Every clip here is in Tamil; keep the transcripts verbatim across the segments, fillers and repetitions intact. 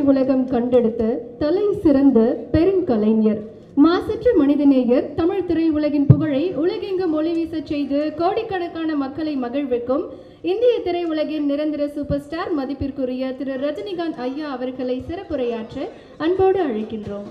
திரையுலகம் கண்டெடுத்த தலை சிறந்த பெருங்கலைஞர், மாசற்ற மனிதநேயர், தமிழ் திரையுலகின் புகழை உலகெங்கும் ஒளி வீசச் செய்து கோடிக்கணக்கான மக்களை மகிழ்விக்கும் இந்திய திரையுலகின் நிரந்தர சூப்பர் ஸ்டார் மதிப்பிற்குரிய திரு ரஜினிகாந்த் ஐயா அவர்களை சிறப்புரையாற்ற அன்போடு அழைக்கின்றோம்.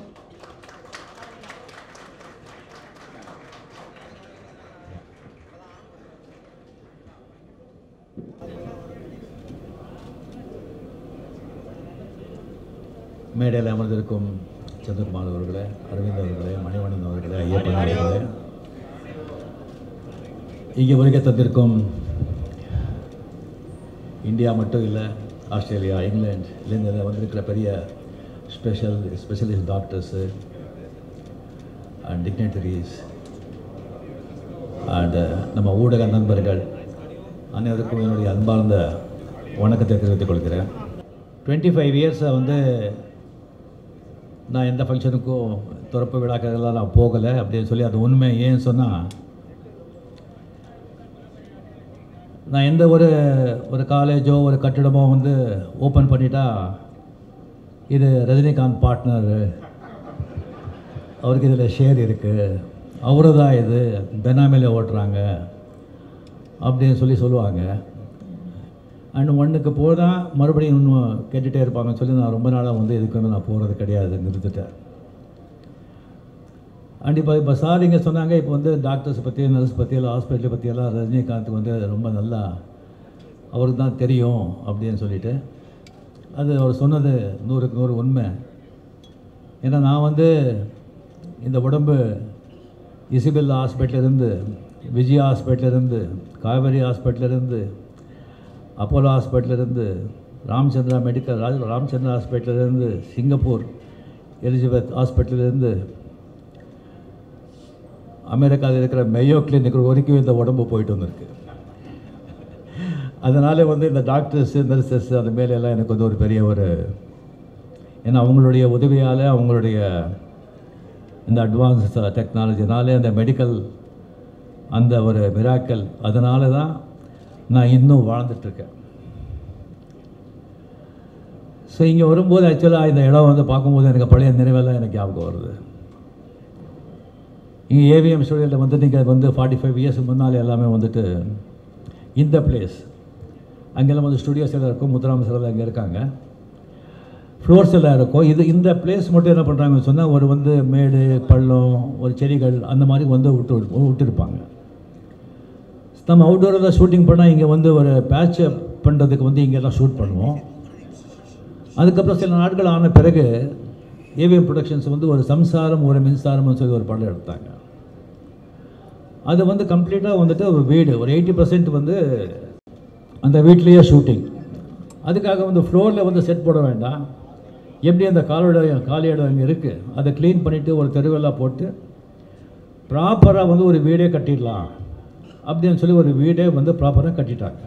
மேடையில் அமர்ந்திருக்கும் சந்திரகுமார் அவர்களே, அரவிந்த் அவர்களே, மணிவண்ணன் அவர்களே, ஐயப்பன் அவர்களே, இங்கே வருகை தந்திருக்கும் இந்தியா மட்டும் இல்லை, ஆஸ்திரேலியா, இங்கிலாந்து இருந்து வந்திருக்கிற பெரிய special specialist doctors and dignitaries and நம்ம ஊடக நண்பர்கள் அனைவருக்கும் என்னுடைய அன்பார்ந்த வணக்கத்தை தெரிவித்துக் கொள்கிறேன். டுவெண்ட்டி ஃபைவ் இயர்ஸை வந்து நான் எந்த ஃபங்க்ஷனுக்கும் திறப்பு விழாக்கெல்லாம் நான் போகலை அப்படின்னு சொல்லி, அது உண்மை. ஏன்னு சொன்னால், நான் எந்த ஒரு ஒரு காலேஜோ ஒரு கட்டிடமோ வந்து ஓப்பன் பண்ணிட்டா இது ரஜினிகாந்த் பார்ட்னர், அவருக்கு இதில் ஷேர் இருக்குது, அவரு தான் இது பெனாமியில் ஓட்டுறாங்க அப்படின்னு சொல்லி சொல்லுவாங்க. அண்ட் ஒன்றுக்கு போனால் மறுபடியும் இன்னும் கேட்டுகிட்டே இருப்பாங்கன்னு சொல்லி நான் ரொம்ப நாளாக வந்து இதுக்கு வந்து நான் போகிறது கிடையாது, நிறுத்திட்டேன். அண்ட் இப்போ இப்போ சார் இங்கே சொன்னாங்க, இப்போ வந்து டாக்டர்ஸ் பற்றி, நர்ஸ் பற்றி, எல்லாம் ஹாஸ்பிட்டலை பற்றியெல்லாம் ரஜினிகாந்துக்கு வந்து ரொம்ப நல்லா அவருக்கு தான் தெரியும் அப்படின்னு சொல்லிட்டு, அது அவர் சொன்னது நூறுக்கு நூறு உண்மை. ஏன்னா நான் வந்து இந்த உடம்பு இசிபில்லா ஹாஸ்பிட்டலேருந்து, விஜயா ஹாஸ்பிட்டலேருந்து, காவேரி ஹாஸ்பிட்டலேருந்து, அப்போலோ ஹாஸ்பிட்டலேருந்து, ராமச்சந்திரா மெடிக்கல் ராஜ் ராமச்சந்திரா ஹாஸ்பிட்டலேருந்து, சிங்கப்பூர் எலிஜபெத் ஹாஸ்பிட்டலேருந்து, அமெரிக்காவில் இருக்கிற மெயோ கிளினிக் வரைக்கும் இந்த உடம்பு போயிட்டு வந்திருக்கு. அதனால் வந்து இந்த டாக்டர்ஸு, நர்சஸ் அது மேலெல்லாம் எனக்கு வந்து ஒரு பெரிய ஒரு, ஏன்னா அவங்களுடைய உதவியால், அவங்களுடைய இந்த அட்வான்ஸ் டெக்னாலஜினாலே, அந்த மெடிக்கல் அந்த ஒரு மிராக்கல், அதனால தான் நான் இன்னும் வாழ்ந்துட்டுருக்கேன். ஸோ இங்கே வரும்போது ஆக்சுவலாக இந்த இடம் வந்து பார்க்கும்போது எனக்கு பழைய நினைவெல்லாம் எனக்கு ஞாபகம் வருது. இங்கே ஏவிஎம் ஸ்டுடியோவில் வந்து நீங்கள் வந்து ஃபார்ட்டி ஃபைவ் இயர்ஸுக்கு முன்னால் எல்லாமே வந்துட்டு இந்த பிளேஸ், அங்கெல்லாம் வந்து ஸ்டுடியோஸ் எல்லாம் இருக்கும், முத்துராம சார் அங்கே இருக்காங்க, ஃப்ளோர்ஸ் எல்லாம் இருக்கும். இது இந்த பிளேஸ் மட்டும் என்ன பண்ணுறாங்கன்னு சொன்னால், ஒரு வந்து மேடு பள்ளம், ஒரு செடிகள் அந்த மாதிரி வந்து விட்டு விட்டுருப்பாங்க. நம்ம அவுட்டோரில் ஷூட்டிங் பண்ணால் இங்கே வந்து ஒரு பேட்சப் பண்ணுறதுக்கு வந்து இங்கெல்லாம் ஷூட் பண்ணுவோம். அதுக்கப்புறம் சில நாட்கள் ஆன பிறகு ஏவிஎம் ப்ரொடக்ஷன்ஸ் வந்து ஒரு சம்சாரம் ஒரு மின்சாரம்னு சொல்லி ஒரு படம் எடுத்தாங்க. அது வந்து கம்ப்ளீட்டாக வந்துட்டு ஒரு வீடு, ஒரு எயிட்டி பர்சன்ட் வந்து அந்த வீட்லேயே ஷூட்டிங். அதுக்காக வந்து ஃப்ளோரில் வந்து செட் போட வேண்டாம், எப்படி அந்த காலோட காலி இடம் இங்கே இருக்குது அதை க்ளீன் பண்ணிவிட்டு ஒரு தெருவெல்லாம் போட்டு ப்ராப்பராக வந்து ஒரு வீடே கட்டிடலாம் அப்படின்னு சொல்லி ஒரு வீடே வந்து ப்ராப்பராக கட்டிட்டாங்க.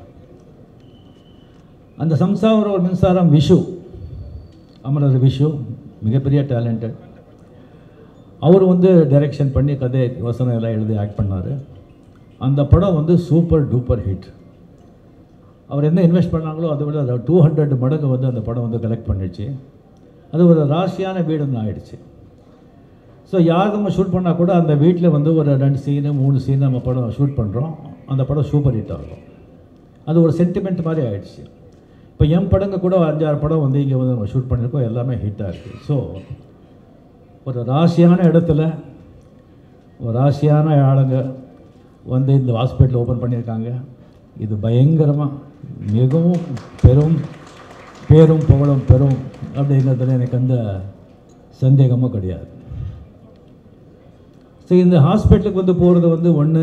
அந்த சம்சாரம் ஒரு மின்சாரம் விஷு, அமரர் விஷு மிகப்பெரிய டேலண்டட். அவர் வந்து டைரெக்ஷன் பண்ணி கதை வசனம் எல்லாம் எழுதி ஆக்ட் பண்ணார். அந்த படம் வந்து சூப்பர் டூப்பர் ஹிட். அவர் என்ன இன்வெஸ்ட் பண்ணாங்களோ அதை விட டூ ஹண்ட்ரட் மடங்கு வந்து அந்த படம் வந்து கலெக்ட் பண்ணிடுச்சு. அது ஒரு ராசியான வீடுன்னு ஆகிடுச்சு. ஸோ யார் நம்ம ஷூட் பண்ணால் கூட அந்த வீட்டில் வந்து ஒரு ரெண்டு சீனு மூணு சீனு நம்ம படம் ஷூட் பண்ணுறோம், அந்த படம் சூப்பர் ஹிட் ஆகும். அது ஒரு சென்டிமெண்ட் மாதிரி ஆகிடுச்சு. இப்போ என் படங்க கூட அஞ்சாறு படம் வந்து இங்கே வந்து நம்ம ஷூட் பண்ணியிருக்கோம், எல்லாமே ஹிட்டாக இருக்குது. ஸோ ஒரு ராசியான இடத்துல ஒரு ராசியான ஆளுங்க வந்து இந்த ஹாஸ்பிட்டல் ஓப்பன் பண்ணியிருக்காங்க. இது பயங்கரமாக மிகவும் பெரும் பேரும் புகழும் பெரும் அப்படிங்கிறதுல எனக்கு அந்த சந்தேகமும் கிடையாது. ஸோ இந்த ஹாஸ்பிட்டலுக்கு வந்து போகிறது வந்து ஒன்று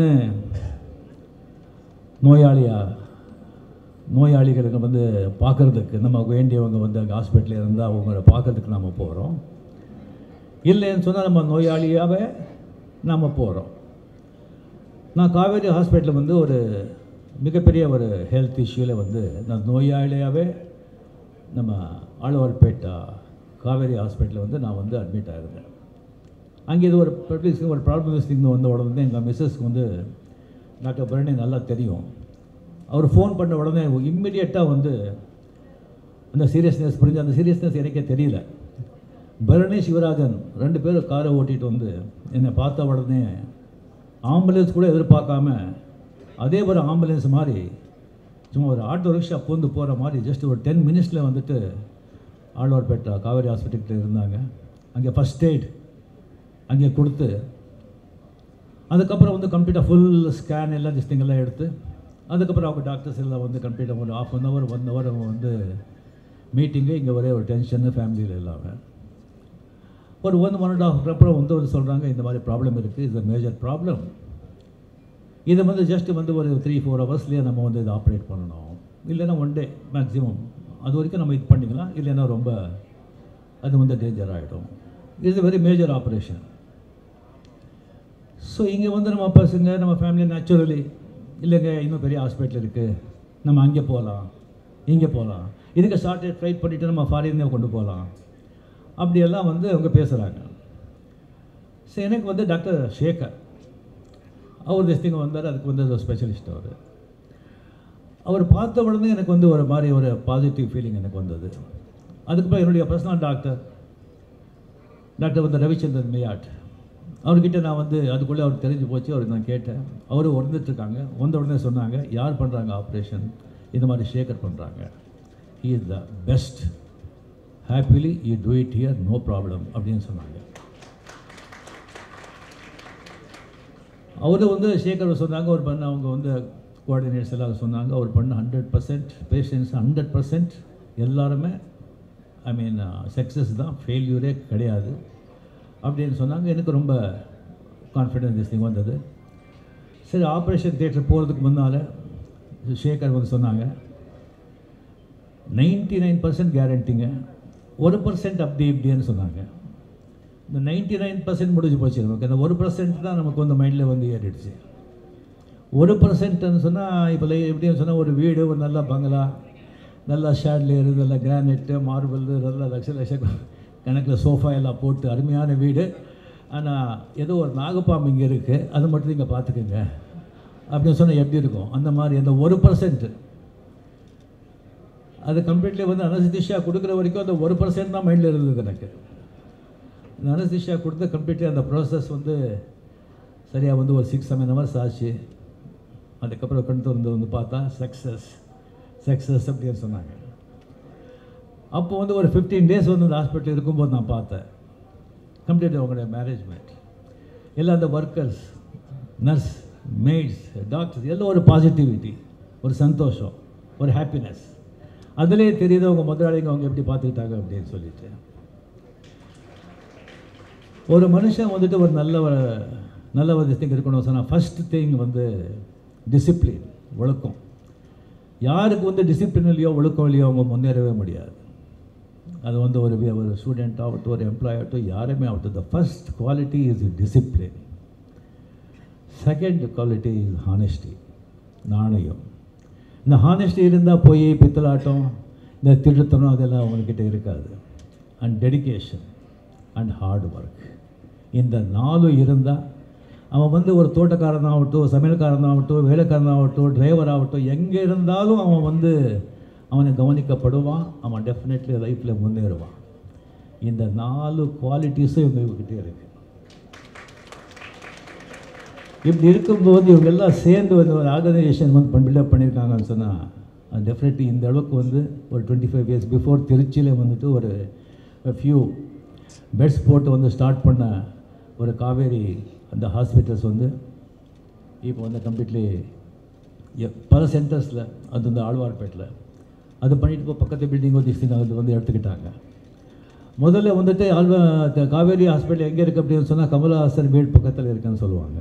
நோயாளியாக நோயாளிகளுக்கு வந்து பார்க்குறதுக்கு நமக்கு வேண்டியவங்க வந்து அங்கே ஹாஸ்பிட்டலில் இருந்தால் அவங்கள பார்க்குறதுக்கு நம்ம போகிறோம். இல்லைன்னு சொன்னால் நம்ம நோயாளியாகவே நாம் போகிறோம். நான் காவேரி ஹாஸ்பிட்டலில் வந்து ஒரு மிகப்பெரிய ஒரு ஹெல்த் இஷ்யூவில் வந்து நான் நோயாளியாகவே நம்ம ஆழ்வார்பேட்டா காவேரி ஹாஸ்பிட்டலில் வந்து நான் வந்து அட்மிட் ஆகிருந்தேன். அங்கே இது ஒரு பப்ளிக் ஒரு ப்ராப்ளம் திங் வந்த உடனே எங்கள் மிஸ்ஸஸ்க்கு வந்து டாக்டர் பரணி நல்லா தெரியும். அவர் ஃபோன் பண்ண உடனே இம்மிடியட்டாக வந்து அந்த சீரியஸ்னஸ் புரிஞ்சு அந்த சீரியஸ்னஸ் எனக்கே தெரியல. பரணி சிவராஜன் ரெண்டு பேரும் காரை ஓட்டிகிட்டு வந்து என்னை பார்த்த உடனே ஆம்புலன்ஸ் கூட எதிர்பார்க்காம அதே ஒரு ஆம்புலன்ஸ் மாதிரி சும்மா ஒரு ஆட்டோ ரிக்ஷா பூந்து போகிற மாதிரி ஜஸ்ட் ஒரு டென் மினிட்ஸில் வந்துட்டு ஆழ்வார்பேட்டை காவேரி ஹாஸ்பிட்டலில் இருந்தாங்க. அங்கே ஃபஸ்ட் எய்ட் அங்கே கொடுத்து அதுக்கப்புறம் வந்து கம்ப்ளீட்டாக ஃபுல் ஸ்கேன் எல்லாம் டிஸ்டிங் எல்லாம் எடுத்து அதுக்கப்புறம் அவங்க டாக்டர்ஸ் எல்லாம் வந்து கம்ப்ளீட்டாக ஒரு half an hour one hour அவங்க வந்து மீட்டிங்கு இங்கே ஒரே ஒரு டென்ஷன்னு ஃபேமிலியில் இல்லாமல் ஒரு ஒன் ஒன் அண்ட் ஆஃப் அப்புறம் வந்து வந்து சொல்கிறாங்க இந்த மாதிரி ப்ராப்ளம் இருக்குது, இது மேஜர் ப்ராப்ளம், இதை வந்து ஜஸ்ட் வந்து ஒரு த்ரீ ஃபோர் ஹவர்ஸ்லேயே நம்ம வந்து இதை ஆப்ரேட் பண்ணணும், இல்லைன்னா ஒன் டே மேக்ஸிமம் அது வரைக்கும் நம்ம இது பண்ணிக்கலாம், இல்லைன்னா ரொம்ப அது வந்து டேஞ்சர் ஆகிடும், it's very major operation. So இங்கே வந்து நம்ம பசங்க நம்ம ஃபேமிலி நேச்சுரலி இல்லைங்க இன்னும் பெரிய ஹாஸ்பிட்டல் இருக்குது, நம்ம அங்கே போகலாம் இங்கே போகலாம், இதுக்கு ஷார்ட்டேஜ் ஃப்ளைட் பண்ணிவிட்டு நம்ம ஃபாரினே கொண்டு போகலாம், அப்படியெல்லாம் வந்து அவங்க பேசுகிறாங்க. ஸோ எனக்கு வந்து டாக்டர் சேகர் அவர் திஸ்திங்க வந்தார், அதுக்கு வந்து ஒரு ஸ்பெஷலிஸ்ட் அவர் அவர் பார்த்த உடனே எனக்கு வந்து ஒரு மாதிரி ஒரு பாசிட்டிவ் ஃபீலிங் எனக்கு வந்தது. அதுக்கப்புறம் என்னுடைய பர்சனல் டாக்டர் டாக்டர் வந்து ரவிச்சந்திரன் மேயாட் அவர்கிட்ட நான் வந்து அதுக்குள்ளே அவர் தெரிஞ்சு போச்சு, அவருக்கு நான் கேட்டேன். அவரும் வந்துட்டுருக்காங்க, வந்த உடனே சொன்னாங்க யார் பண்ணுறாங்க ஆப்ரேஷன், இந்த மாதிரி சேகர் பண்ணுறாங்க, he is the best, happily you do it here no problem அப்படின்னு சொன்னாங்க. அவரு வந்து சேகர் சொன்னாங்க அவர் பண்ண அவங்க வந்து கோஆர்டினேட்ஸ் எல்லாம் சொன்னாங்க அவர் பண்ண hundred percent patients hundred percent எல்லாருமே ஐ மீன் சக்ஸஸ் தான், ஃபெயில்யூரே கிடையாது அப்படின்னு சொன்னாங்க. எனக்கு ரொம்ப கான்ஃபிடென்ஸ் திஸ் திங் வந்தது. சரி ஆப்ரேஷன் தியேட்டர் போகிறதுக்கு முன்னால் சேகர் வந்து சொன்னாங்க நைன்டி நைன் பர்சன்ட் கேரண்டிங்க, ஒரு பர்சன்ட் அப்படி இப்படின்னு சொன்னாங்க. இந்த நைன்டி நைன் பர்சன்ட் முடிஞ்சு போச்சு நமக்கு, அந்த ஒரு பர்சன்ட் தான் நமக்கு வந்து மைண்டில் வந்து ஏறிடுச்சு. ஒரு பர்சன்ட்னு சொன்னால் இப்போ எப்படின்னு சொன்னால் ஒரு வீடு, ஒரு நல்ல பங்களா, நல்லா ஷேட்லேரு, நல்ல கிரானைட்டு, மார்பிள், நல்ல லட்ச லட்ச கணக்கில் சோஃபா எல்லாம் போட்டு அருமையான வீடு, ஆனால் ஏதோ ஒரு நாகப்பாம்பு இங்கே இருக்குது அது மட்டும் இங்கே பார்த்துக்குங்க அப்படின்னு சொன்னால் எப்படி இருக்கும், அந்த மாதிரி அந்த ஒரு பர்சன்ட்டு அது கம்ப்ளீட்லி வந்து அனஸ்தீஷியா கொடுக்குற வரைக்கும் அந்த ஒரு பர்சன்ட் தான் மைண்டில் இருந்தது எனக்கு. இந்த அனஸ்தீஷியா கொடுத்து கம்ப்ளீட்லி அந்த ப்ராசஸ் வந்து சரியாக வந்து ஒரு சிக்ஸ் செவன் ஹவர்ஸ் ஆச்சு. அதுக்கப்புறம் கொண்டு வந்து வந்து பார்த்தா சக்ஸஸ் சக்ஸஸ் அப்படின்னு சொன்னாங்க. அப்போ வந்து ஒரு ஃபிஃப்டீன் டேஸ் வந்து அந்த ஹாஸ்பிட்டல் இருக்கும்போது நான் பார்த்தேன் கம்ப்ளீட்டாக அவங்களுடைய மேனேஜ்மெண்ட் எல்லாம் அந்த ஒர்க்கர்ஸ், நர்ஸ், மெய்ட்ஸ், டாக்டர்ஸ் எல்லாம் ஒரு பாசிட்டிவிட்டி, ஒரு சந்தோஷம், ஒரு ஹாப்பினஸ், அதிலே தெரியுது அவங்க முதலாளிங்க அவங்க எப்படி பார்த்துக்கிட்டாங்க அப்படின்னு சொல்லிட்டு. ஒரு மனுஷன் வந்துட்டு ஒரு நல்ல நல்ல ஒரு திங் இருக்கணும் சொன்னால் ஃபஸ்ட் திங் வந்து டிசிப்ளின், ஒழுக்கம். யாருக்கு வந்து டிசிப்ளின் இல்லையோ ஒழுக்கம் இல்லையோ அவங்க முன்னேறவே முடியாது. அது வந்து ஒரு ஒரு ஸ்டூடெண்ட் ஆகட்டும், ஒரு எம்ப்ளாய் ஆகட்டும், யாருமே ஆகட்டும், the first quality is discipline. Second quality is honesty, நாணயம். இந்த ஹானெஸ்டி இருந்தால் போய் பித்தலாட்டம், இந்த திருத்தனம் அதெல்லாம் அவங்கக்கிட்ட இருக்காது. And dedication and hard work, இந்த நாலு இருந்தால் அவன் வந்து ஒரு தோட்டக்காரனாகட்டும், சமையல்காரனாகட்டும், வேலைக்காரனாகட்டும், டிரைவர் ஆகட்டும், எங்கே இருந்தாலும் அவன் வந்து அவனை கவனிக்கப்படுவான், அவன் டெஃபினெட்லி லைஃப்பில் முன்னேறுவான். இந்த நாலு குவாலிட்டிஸும் இவங்ககிட்டே இருக்குது. இப்படி இருக்கும்போது இவங்க எல்லாம் சேர்ந்து வந்து ஒரு ஆர்கனைசேஷன் வந்து பில்டப் பண்ணியிருக்காங்கன்னு சொன்னால் அது டெஃபினெட்லி இந்த அளவுக்கு வந்து ஒரு டுவெண்ட்டி ஃபைவ் இயர்ஸ் பிஃபோர் திருச்சியில் வந்துட்டு ஒரு ஃபியூ பெட்ஸ் போட்டு வந்து ஸ்டார்ட் பண்ண ஒரு காவேரி அந்த ஹாஸ்பிட்டல்ஸ் வந்து இப்போ வந்து கம்ப்ளீட்லி பல சென்டர்ஸில் அது வந்து ஆழ்வார்பேட்டில் அது பண்ணிட்டு இப்போ பக்கத்து பில்டிங் வந்து அது வந்து எடுத்துக்கிட்டாங்க. முதல்ல வந்துட்டு ஆழ்வா காவேரி ஹாஸ்பிட்டல் எங்கே இருக்குது அப்படின்னு சொன்னால் கமலஹாசன் வீடு பக்கத்தில் இருக்குன்னு சொல்லுவாங்க.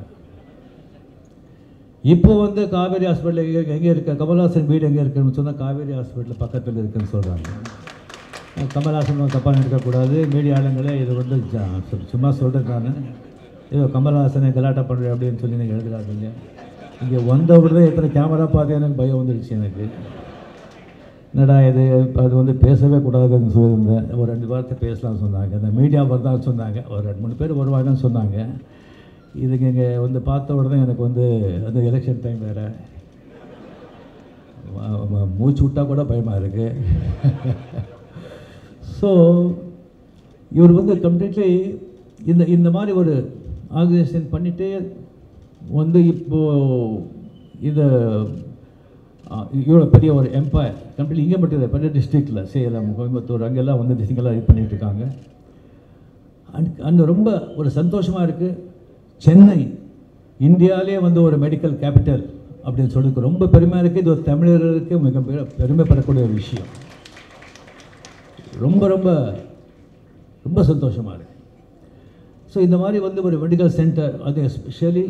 இப்போ வந்து காவேரி ஹாஸ்பிட்டல் எங்கே எங்கே இருக்க கமலஹாசன் வீடு எங்கே இருக்குன்னு சொன்னால் காவேரி ஹாஸ்பிட்டல் பக்கத்தில் இருக்குன்னு சொல்கிறாங்க. கமலஹாசன் தப்பாக இருக்கக்கூடாது, மீடியா ஆளுங்களே இது வந்து சும்மா சொல்கிறது நான் ஏதோ கமலஹாசனை கலாட்டா பண்ணுறேன் அப்படின்னு சொல்லி நீங்கள் எழுதுறாங்க. இங்கே வந்த உடனே எத்தனை கேமரா பார்த்து எனக்கு பயம் வந்துடுச்சு எனக்கு. என்னடா இது அது வந்து பேசவே கூடாதுன்னு சொல்லியிருந்தேன். ஒரு ரெண்டு வாரத்தை பேசலாம்னு சொன்னாங்க, இந்த மீடியா வரதான் சொன்னாங்க, ஒரு ரெண்டு மூணு பேர் வருவாங்கன்னு சொன்னாங்க. இதுக்கு இங்கே வந்து பார்த்த உடனே எனக்கு வந்து அந்த எலெக்ஷன் டைம் வேறு மூச்சு விட்டால் கூட பயமாக இருக்குது. ஸோ இவர் வந்து கம்ப்ளீட்லி இந்த இந்த மாதிரி ஒரு ஆர்கனைசேஷன் பண்ணிகிட்டே வந்து இப்போது இந்த இவ்வளோ பெரிய ஒரு எம்பையர் கம்ப்ளீட் இங்கே மட்டும் இல்லை, பெரிய டிஸ்ட்ரிக்டில் சேலம், கோயம்புத்தூர், அங்கெல்லாம் வந்து டிஸ்ட்ரிக்டெல்லாம் இது பண்ணிகிட்டு இருக்காங்க. அண்ட் அந்த ரொம்ப ஒரு சந்தோஷமாக இருக்குது. சென்னை இந்தியாவிலே வந்து ஒரு மெடிக்கல் கேபிட்டல் அப்படின்னு சொல்லிட்டு ரொம்ப பெருமையாக இருக்குது. இது ஒரு தமிழர்களுக்கு மிக பெருமைப்படக்கூடிய ஒரு விஷயம். ரொம்ப ரொம்ப ரொம்ப சந்தோஷமாக இருக்குது. ஸோ இந்த மாதிரி வந்து ஒரு மெடிக்கல் சென்டர், அது especially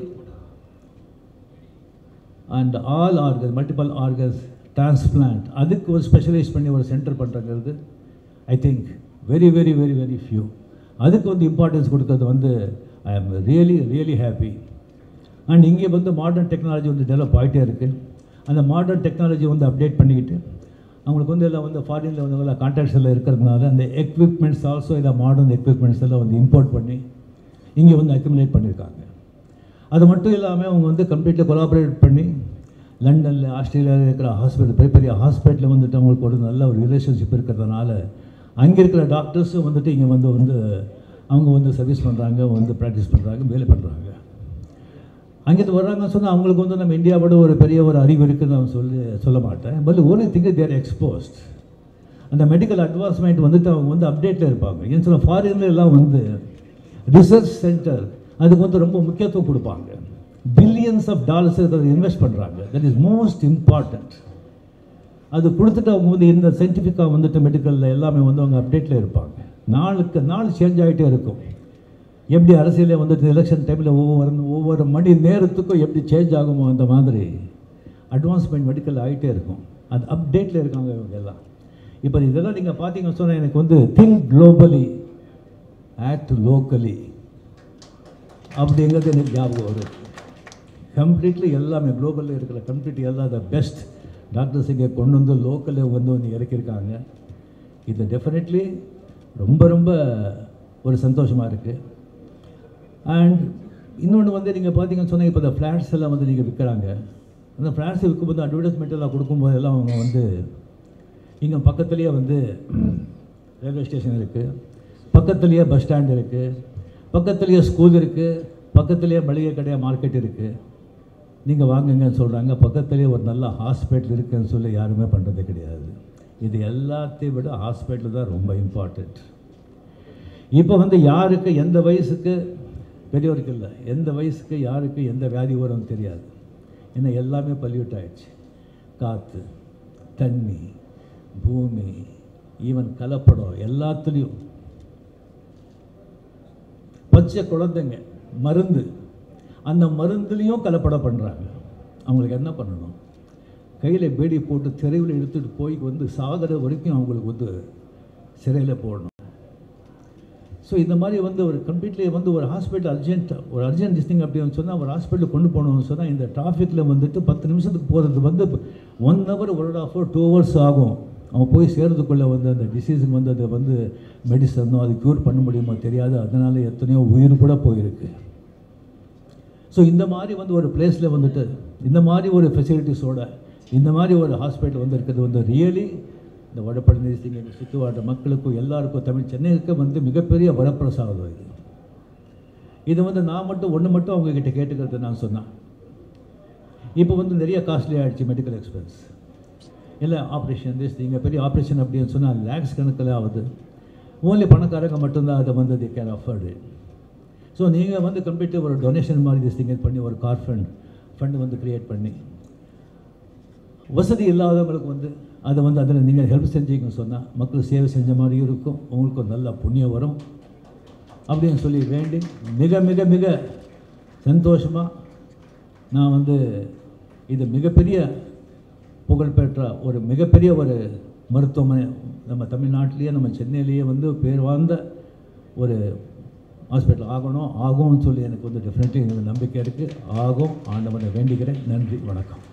and all organs, multiple organs transplant, அதுக்கு ஒரு ஸ்பெஷலைஸ் பண்ணி ஒரு சென்டர் பண்ணுறது I think very very very very few. அதுக்கு வந்து இம்பார்ட்டன்ஸ் கொடுக்கறது வந்து ஐ am really really happy. And இங்கே வந்து மாடர்ன் டெக்னாலஜி வந்து டெவலப் ஆகிட்டே இருக்குது. அந்த மாடர்ன் டெக்னாலஜி வந்து அப்டேட் பண்ணிக்கிட்டு அவங்களுக்கு வந்து எல்லாம் வந்து ஃபாரினில் வந்து எல்லாம் கான்ட்ராக்ட்ஸ் எல்லாம் இருக்கிறதுனால அந்த எக்யூப்மெண்ட்ஸ் ஆல்சோ இல்லை மாடர்ன் எக்யூப்மெண்ட்ஸ் எல்லாம் வந்து இம்போர்ட் பண்ணி இங்கே வந்து அக்யூமுலேட் பண்ணியிருக்காங்க. அது மட்டும் இல்லாமல் அவங்க வந்து கம்ப்ளீட்டாக கொலாபரேட் பண்ணி லண்டனில், ஆஸ்திரேலியாவில் இருக்கிற ஹாஸ்பிட்டல், பெரிய பெரிய ஹாஸ்பிட்டலில் வந்துட்டு அவங்களுக்கு ஒரு நல்ல ஒரு ரிலேஷன்ஷிப் இருக்கிறதுனால அங்கே இருக்கிற டாக்டர்ஸும் வந்துட்டு இங்கே வந்து வந்து அவங்க வந்து சர்வீஸ் பண்ணுறாங்க, வந்து ப்ராக்டிஸ் பண்ணுறாங்க, வேலை பண்ணுறாங்க. அங்கேருந்து வர்றாங்கன்னு சொன்னால் அவங்களுக்கு வந்து நம்ம இந்தியாவோட ஒரு பெரிய ஒரு அறிவு இருக்குதுன்னு நான் சொல்லி சொல்ல மாட்டேன். But only think there exposed. அந்த மெடிக்கல் அட்வான்ஸ்மெண்ட் வந்துட்டு அவங்க வந்து அப்டேட்டில் இருப்பாங்க. ஏன்னு சொல்ல ஃபாரின்ல எல்லாம் வந்து ரிசர்ச் சென்டர் அதுக்கு வந்து ரொம்ப முக்கியத்துவம் கொடுப்பாங்க. பில்லியன்ஸ் ஆஃப் டாலர்ஸ் அதை இன்வெஸ்ட் பண்ணுறாங்க. That is most important. அது கொடுத்துட்டு அவங்க வந்து இந்த சயின்டிஃபிக்காக வந்துட்டு மெடிக்கலில் எல்லாமே வந்து அவங்க அப்டேட்டில் இருப்பாங்க. நாளுக்கு நாள் சேஞ்ச் ஆகிட்டே இருக்கும். எப்படி அரசியலே வந்துட்டு எலெக்ஷன் டைமில் ஒவ்வொரு ஒவ்வொரு மணி நேரத்துக்கும் எப்படி சேஞ்ச் ஆகுமோ அந்த மாதிரி அட்வான்ஸ்மெண்ட் மெடிக்கல் ஆகிட்டே இருக்கும். அது அப்டேட்டில் இருக்காங்க இவங்க எல்லாம். இப்போ இதெல்லாம் நீங்கள் பார்த்தீங்கன்னு சொன்னால் எனக்கு வந்து திங்க் குளோபலி ஆக்ட் லோக்கலி அப்படிங்கிறது எனக்கு ஞாபகம் வரும். கம்ப்ளீட்லி எல்லாமே குளோபலில் இருக்கிற கம்ப்ளீட் எல்லாம் த பெஸ்ட் டாக்டர்ஸ் இங்கே கொண்டு வந்து லோக்கலில் வந்து வந்து இறக்கியிருக்காங்க. இது டெஃபினெட்லி ரொம்ப ரொம்ப ஒரு சந்தோஷமாக இருக்குது. அண்ட் இன்னொன்று வந்து நீங்கள் பார்த்தீங்கன்னு சொன்னால் இப்போ இந்த ஃப்ளாட்ஸ் எல்லாம் வந்து நீங்கள் விற்கிறாங்க. அந்த ஃப்ளாட்ஸை விற்கும்போது அட்வர்டைஸ்மெண்ட் எல்லாம் கொடுக்கும்போது எல்லாம் அவங்க வந்து இங்கே பக்கத்துலேயே வந்து ரயில்வே ஸ்டேஷன் இருக்குது, பக்கத்துலேயே பஸ் ஸ்டாண்ட் இருக்குது, பக்கத்துலேயே ஸ்கூல் இருக்குது, பக்கத்துலேயே மளிகை கடையாக மார்க்கெட் இருக்குது. நீங்கள் வாங்குங்கன்னு சொல்கிறாங்க. பக்கத்துலேயே ஒரு நல்ல ஹாஸ்பிட்டல் இருக்குதுன்னு சொல்லி யாருமே பண்ணுறது கிடையாது. இது எல்லாத்தையும் விட ஹாஸ்பிட்டல் தான் ரொம்ப இம்பார்ட்டண்ட். இப்போ வந்து யாருக்கு எந்த வயசுக்கு, பெரியவருக்கு இல்லை, எந்த வயசுக்கு யாருக்கு எந்த வியாதி வரும்னு தெரியாது. ஏன்னா எல்லாமே பல்யூட் ஆகிடுச்சு. காற்று, தண்ணி, பூமி, ஈவன் கலப்படம் எல்லாத்துலேயும். பச்சை குழந்தைங்க மருந்து, அந்த மருந்துலேயும் கலப்படம் பண்ணுறாங்க. அவங்களுக்கு என்ன பண்ணணும்? கையில் பேடி போட்டு தெருவில் எடுத்துகிட்டு போய் வந்து சாகிற வரைக்கும் அவங்களுக்கு வந்து சிறையில் போடணும். ஸோ இந்த மாதிரி வந்து ஒரு கம்ப்ளீட்லி வந்து ஒரு ஹாஸ்பிட்டல் அர்ஜென்ட் ஒரு அர்ஜென்ட் திங் அப்படின்னு சொன்னால் ஒரு ஹாஸ்பிட்டல் கொண்டு போகணும்னு சொன்னால் இந்த டிராஃபிக்கில் வந்துட்டு பத்து நிமிஷத்துக்கு போகிறது வந்து one hour one and half hour two hours ஆகும். அவன் போய் சேர்றதுக்குள்ளே வந்து அந்த டிசீஸுக்கு வந்து அதை வந்து மெடிசனோ அது க்யூர் பண்ண முடியுமோ தெரியாது. அதனால் எத்தனையோ உயிர் கூட போயிருக்கு. ஸோ இந்த மாதிரி வந்து ஒரு பிளேஸில் வந்துட்டு இந்த மாதிரி ஒரு ஃபெசிலிட்டிஸோட இந்த மாதிரி ஒரு ஹாஸ்பிட்டல் வந்து இருக்கிறது வந்து ரியலி இந்த வடபழனி இங்கே சுற்று வாழ்ற மக்களுக்கும் எல்லாருக்கும் தமிழ் சென்னைக்கு வந்து மிகப்பெரிய வரப்பிரசாதம். இது இது வந்து நான் மட்டும் ஒன்று மட்டும் அவங்கக்கிட்ட கேட்டுக்கிறது நான் சொன்னேன். இப்போ வந்து நிறைய காஸ்ட்லி ஆகிடுச்சு மெடிக்கல் எக்ஸ்பென்ஸ். இல்லை ஆப்ரேஷன் திஸ் இங்கே பெரிய ஆப்ரேஷன் அப்படின்னு சொன்னால் லேக்ஸ் கணக்கில் ஆகுது. ஓன்லி பணக்காரங்க மட்டும்தான் அதை வந்து தி கேன் அஃபோர்டு. ஸோ நீங்கள் வந்து கம்ப்ளீட்டாக ஒரு டொனேஷன் மாதிரி திஸ் திங்க பண்ணி ஒரு கார் ஃபண்ட் ஃபண்டு வந்து க்ரியேட் பண்ணி வசதி இல்லாதவங்களுக்கு வந்து அதை வந்து அதில் நீங்கள் ஹெல்ப் செஞ்சீங்கன்னு சொன்னால் மக்கள் சேவை செஞ்ச மாதிரியும் இருக்கும், உங்களுக்கும் நல்ல புண்ணியம் வரும் அப்படின்னு சொல்லி வேண்டி மிக மிக மிக சந்தோஷமாக நான் வந்து இது மிகப்பெரிய புகழ்பெற்ற ஒரு மிகப்பெரிய ஒரு மருத்துவமனை நம்ம தமிழ்நாட்டிலேயே நம்ம சென்னையிலேயே வந்து பேர் வாழ்ந்த ஒரு ஹாஸ்பிட்டல் ஆகணும் ஆகும்னு சொல்லி எனக்கு வந்து டெஃபினெட்லி எனக்கு நம்பிக்கை இருக்குது. ஆகும். ஆண்டவனை வேண்டிக்கிறேன். நன்றி, வணக்கம்.